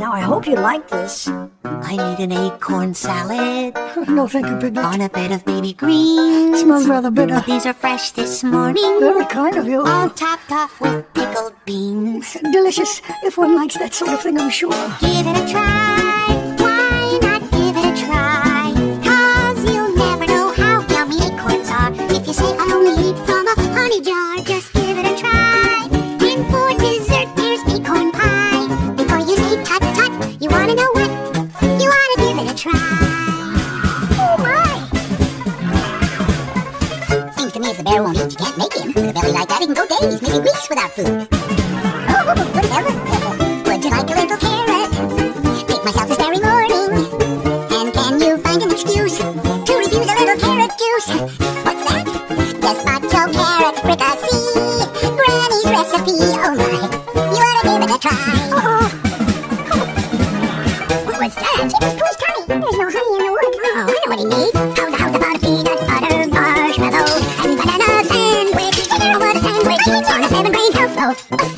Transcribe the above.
Now, I hope you like this. I need an acorn salad. No, thank you, Piglet. On a bed of baby greens. Smells rather bitter. These are fresh this morning. Very kind of you. All topped off with pickled beans. Delicious, if one likes that sort of thing, I'm sure. Give it a try. Why not give it a try? 'Cause you'll never know how yummy acorns are. If you say I only eat from a honey jar, just give it a try. And for dessert, here's acorn pie. Before you say tut tut, you wanna know what? You wanna give it a try. Oh, my! Seems to me if the bear won't eat, you can't make him. With a belly like that, he can go days, maybe weeks without food. Oh, whatever. Would you like a little carrot? Make myself this very morning. And can you find an excuse to refuse a little carrot juice? What's that? Gazpacho carrot fricassee, Granny's recipe. Oh my, you ought to give it a try. What was that? It was Pooh's tummy. There's no honey in the wood. Oh, I know what he needs. How's about a peanut butter marshmallow and banana sandwich? What a sandwich on a 7-grain health loaf.